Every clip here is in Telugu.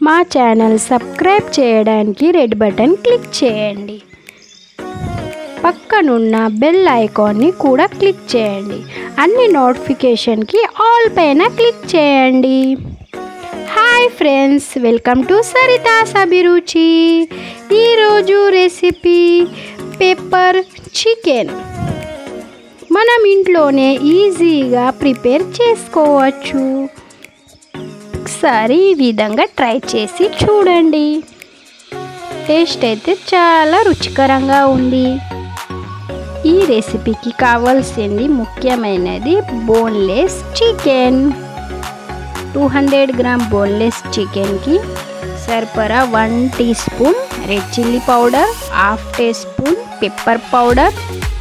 మా ఛానల్ సబ్స్క్రైబ్ చేయడానికి రెడ్ బటన్ క్లిక్ చేయండి. పక్కనున్న బెల్ ఐకాన్ని కూడా క్లిక్ చేయండి. అన్ని నోటిఫికేషన్కి ఆల్ పైన క్లిక్ చేయండి. Hi friends, welcome to Saritha's Abhiruchi. ఈరోజు రెసిపీ పెప్పర్ చికెన్. మనం ఇంట్లోనే ఈజీగా ప్రిపేర్ చేసుకోవచ్చు. ఒకసారి ఈ విధంగా ట్రై చేసి చూడండి. టేస్ట్ అయితే చాలా రుచికరంగా ఉంది. ఈ రెసిపీకి కావాల్సింది ముఖ్యమైనది బోన్లెస్ చికెన్. 200 గ్రామ్ బోన్లెస్ చికెన్కి సరిపడా 1 teaspoon red chilli powder, half teaspoon pepper powder,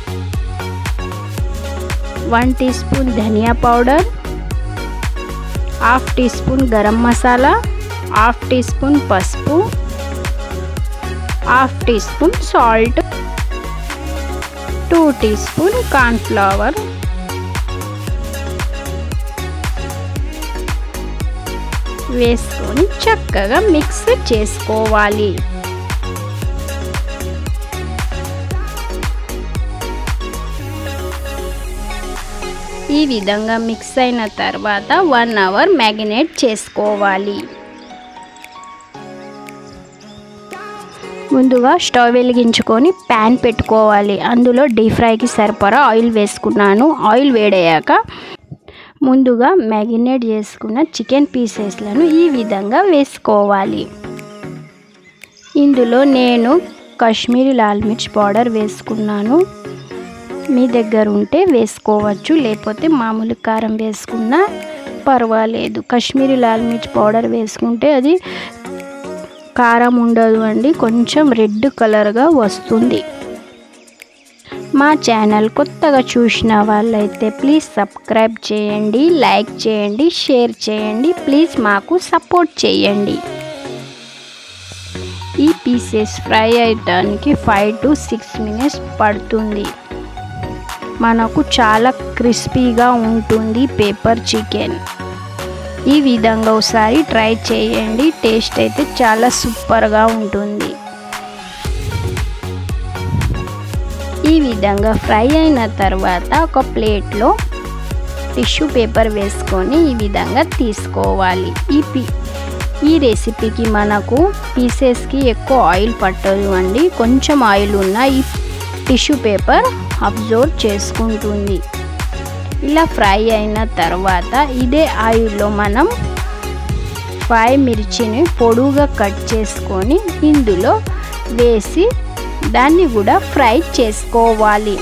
1 teaspoon dhania powder, half teaspoon garam masala, half teaspoon పసుపు, half teaspoon salt, 2 teaspoon cornflour, వేసుకొని చక్కగా మిక్స్ చేసుకోవాలి. ఈ విధంగా మిక్స్ అయిన తర్వాత 1 అవర్ మ్యారినేట్ చేసుకోవాలి. ముందుగా స్టవ్ వెలిగించుకొని ప్యాన్ పెట్టుకోవాలి. అందులో డీప్ ఫ్రైకి సరిపడా ఆయిల్ వేసుకున్నాను. ఆయిల్ వేడయ్యాక ముందుగా మ్యారినేట్ చేసుకున్న చికెన్ పీసెస్లను ఈ విధంగా వేసుకోవాలి. ఇందులో నేను కాశ్మీరీ లాల్ మిర్చి పౌడర్ వేసుకున్నాను. మీ దగ్గర ఉంటే వేసుకోవచ్చు, లేకపోతే మామూలు కారం వేసుకున్నా పర్వాలేదు. కాశ్మీరీ లాల్ మిర్చి పౌడర్ వేసుకుంటే అది కారం ఉండదు అండి, కొంచెం రెడ్ కలర్గా వస్తుంది. మా ఛానల్ కొత్తగా చూసిన వాళ్ళైతే ప్లీజ్ సబ్స్క్రైబ్ చేయండి, లైక్ చేయండి, షేర్ చేయండి. ప్లీజ్ మాకు సపోర్ట్ చేయండి. ఈ పీసెస్ ఫ్రై అయ్యడానికి 5 to 6 మినిట్స్ పడుతుంది. మనకు చాలా క్రిస్పీగా ఉంటుంది పెప్పర్ చికెన్. ఈ విధంగా ఒకసారి ట్రై చేయండి. టేస్ట్ అయితే చాలా సూపర్గా ఉంటుంది. ఈ విధంగా ఫ్రై అయిన తర్వాత ఒక ప్లేట్లో టిష్యూ పేపర్ వేసుకొని ఈ విధంగా తీసుకోవాలి. ఈ రెసిపీకి మనకు పీసెస్కి ఎక్కువ ఆయిల్ పట్టదు అండి. కొంచెం ఆయిల్ ఉన్న ఈ టిష్యూ పేపర్ అబ్జర్వ్ చేసుకుంటుంది. ఇలా ఫ్రై అయిన తర్వాత ఇదే ఆయిల్లో మనం 5 మిర్చిని పొడువుగా కట్ చేసుకొని ఇందులో వేసి దాన్ని కూడా ఫ్రై చేసుకోవాలి.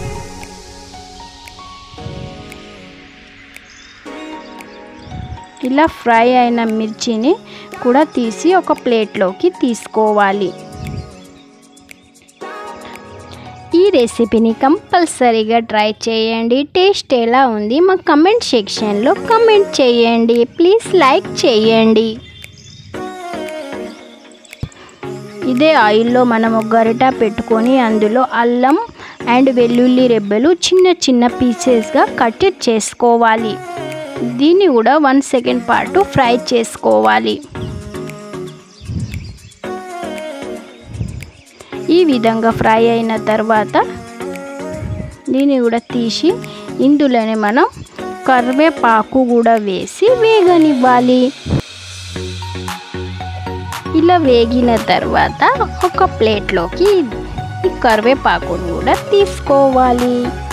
ఇలా ఫ్రై అయిన మిర్చిని కూడా తీసి ఒక ప్లేట్లోకి తీసుకోవాలి. ఈ రెసిపీని కంపల్సరీగా ట్రై చేయండి. టేస్ట్ ఎలా ఉంది మా కమెంట్ సెక్షన్లో కమెంట్ చేయండి. ప్లీజ్ లైక్ చేయండి. ఇదే ఆయిల్లో మనం ఒక గరిట పెట్టుకొని అందులో అల్లం అండ్ వెల్లుల్లి రెబ్బలు చిన్న చిన్న పీసెస్గా కట్ చేసుకోవాలి. దీన్ని కూడా 1 సెకండ్ పాటు ఫ్రై చేసుకోవాలి. ఈ విధంగా ఫ్రై అయిన తర్వాత దీన్ని కూడా తీసి ఇందులోనే మనం కరివేపాకు కూడా వేసి వేగనివ్వాలి. ఇలా వేగిన తర్వాత ఒక ప్లేట్లోకి ఈ కరివేపాకును కూడా తీసుకోవాలి.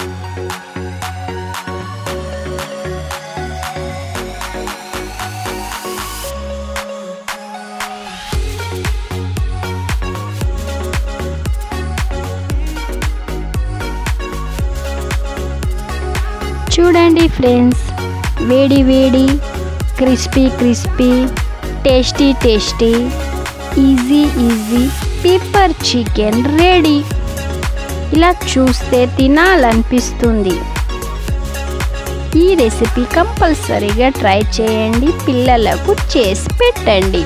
చూడండి ఫ్రెండ్స్, వేడి వేడి crispy crispy tasty tasty easy easy pepper chicken ready. ఇలా చూస్తే తినాలనిపిస్తుంది. ఈ రెసిపీ కంపల్సరీగా ట్రై చేయండి. పిల్లలకు చేసి పెట్టండి.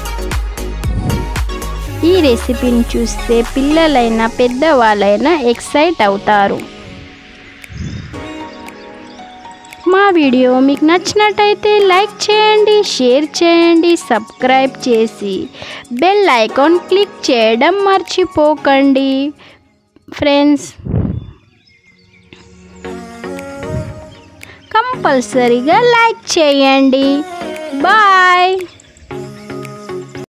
ఈ రెసిపీని చూస్తే పిల్లలైనా పెద్దవాళ్ళైనా ఎక్సైట్ అవుతారు. మా వీడియో మీకు నచ్చినట్టయితే లైక్ చేయండి, షేర్ చేయండి, సబ్స్క్రైబ్ చేసి బెల్ ఐకాన్ క్లిక్ చేయడం మర్చిపోకండి ఫ్రెండ్స్. కంపల్సరీగా లైక్ చేయండి. బాయ్.